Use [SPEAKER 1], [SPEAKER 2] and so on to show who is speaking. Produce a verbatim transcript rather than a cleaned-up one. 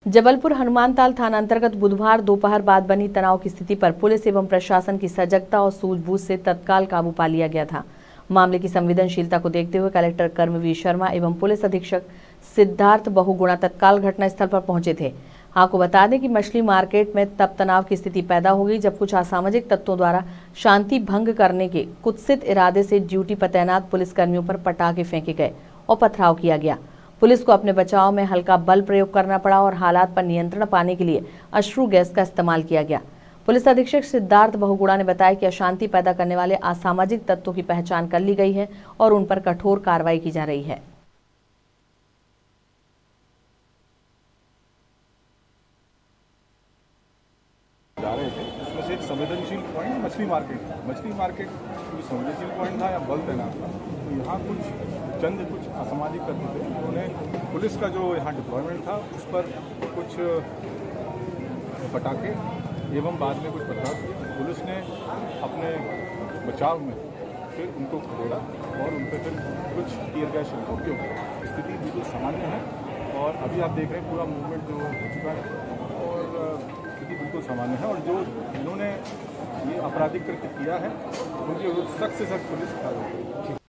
[SPEAKER 1] जबलपुर हनुमानताल थाना अंतर्गत बुधवार दोपहर बाद बनी तनाव की स्थिति पर पुलिस एवं प्रशासन की सजगता और सूझबूझ से तत्काल काबू पा लिया गया था। मामले की संवेदनशीलता को देखते हुए कलेक्टर कर्मवीर शर्मा एवं पुलिस अधीक्षक सिद्धार्थ बहुगुणा तत्काल घटनास्थल पर पहुंचे थे। आपको बता दें कि मछली मार्केट में तब तनाव की स्थिति पैदा हो गई जब कुछ असामाजिक तत्वों द्वारा शांति भंग करने के कुत्सित इरादे से ड्यूटी पर तैनात पुलिसकर्मियों पर पटाखे फेंके गए और पथराव किया गया। पुलिस को अपने बचाव में हल्का बल प्रयोग करना पड़ा और हालात पर नियंत्रण पाने के लिए अश्रु गैस का इस्तेमाल किया गया। पुलिस अधीक्षक सिद्धार्थ बहुगुणा ने बताया कि अशांति पैदा करने वाले असामाजिक तत्वों की पहचान कर ली गई है और उन पर कठोर कार्रवाई की जा रही है।
[SPEAKER 2] जा रहे थे उसमें से एक संवेदनशील पॉइंट मछली मार्केट था। मछली मार्केट जो संवेदनशील पॉइंट था या बल तैनात था, तो यहाँ कुछ चंद कुछ असामाजिक तत्व थे। उन्होंने पुलिस का जो यहाँ डिप्लॉयमेंट था उस पर कुछ पटाखे एवं बाद में कुछ पथराव किए। पुलिस ने अपने बचाव में फिर उनको खदेड़ा और उन पर फिर कुछ टीयर गैस का उपयोग किया। स्थिति बिल्कुल सामान्य है और अभी आप देख रहे हैं पूरा मूवमेंट जो हो चुका है और स्थिति बिल्कुल सामान्य है। और जो जिन्होंने ये आपराधिक कृत्य किया है उनके सख्त से सख्त पुलिस कार्रवाई।